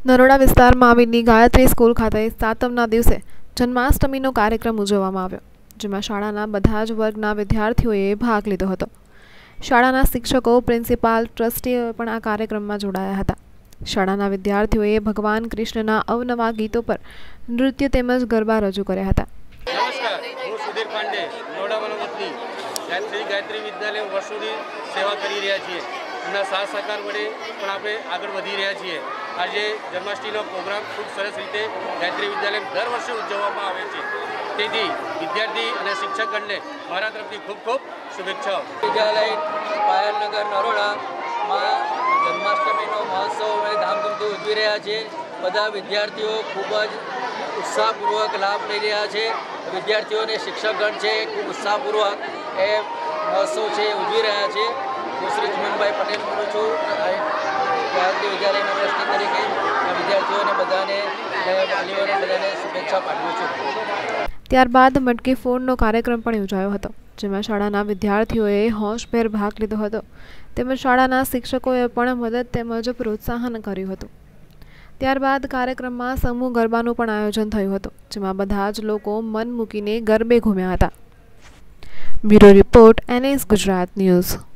નરોડા વિસ્તારમાં આવેલી ગાયત્રી સ્કૂલ ખાતે સાતમના દિવસે જન્માષ્ટમીનો કાર્યક્રમ ઉજવવામાં આવ્યો, જેમાં શાળાના બધા જ વર્ગના વિદ્યાર્થીઓએ ભાગ લીધો હતો। શાળાના શિક્ષકો, પ્રિન્સિપાલ, ટ્રસ્ટીઓ પણ આ કાર્યક્રમમાં જોડાયા હતા। શાળાના વિદ્યાર્થીઓએ ભગવાન કૃષ્ણના અવનવા ગીતો પર નૃત્ય તેમજ ગરબા રજૂ કર્યા હતા। નમસ્કાર, હું સુધીર પાંડે, નરોડા વતની ગાયત્રી વિદ્યાલય વર્ષોથી સેવા કરી રહ્યા છીએ। એમના સાથ સહકાર વડે પણ આપણે આગળ વધી રહ્યા છીએ। આજે જન્માષ્ટમીનો પ્રોગ્રામ ખૂબ સરસ રીતે ગાયત્રી વિદ્યાલય દર વર્ષે ઉજવવામાં આવે છે। તેથી વિદ્યાર્થી અને શિક્ષકગણને મારા તરફથી ખૂબ ખૂબ શુભેચ્છાઓ। વિદ્યાલય પાયલનગર નરોડામાં જન્માષ્ટમીનો મહોત્સવ અમે ધામધૂમથી ઉજવી રહ્યા છીએ। બધા વિદ્યાર્થીઓ ખૂબ જ ઉત્સાહપૂર્વક લાભ લઈ રહ્યા છે। વિદ્યાર્થીઓ અને શિક્ષકગણ છે ખૂબ ઉત્સાહપૂર્વક એ મહોત્સવ છે ઉજવી રહ્યા છે। હું શ્રી ચિમનભાઈ પટેલ બોલું છું, ગાયત્રી વિદ્યાલયના ટ્રસ્ટી તરીકે વિદ્યાર્થીઓને બધાને વાલીઓને બધાને શુભેચ્છા પાઠવું છું। ત્યારબાદ મટકી ફોડનો કાર્યક્રમ પણ યોજાયો હતો, જેમાં શાળાના વિદ્યાર્થીઓએ હોંશભેર ભાગ લીધો હતો, તેમજ શાળાના શિક્ષકોએ પણ મદદ તેમજ પ્રોત્સાહન કર્યું હતું। ત્યારબાદ કાર્યક્રમમાં સમૂહ ગરબાનું પણ આયોજન થયું હતું, જેમાં બધા જ લોકો મન મૂકીને ગરબે ઘૂમ્યા હતા। Bureau report NS Gujarat news.